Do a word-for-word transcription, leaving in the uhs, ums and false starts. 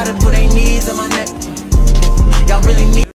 gotta put their knees on my neck. Y'all really need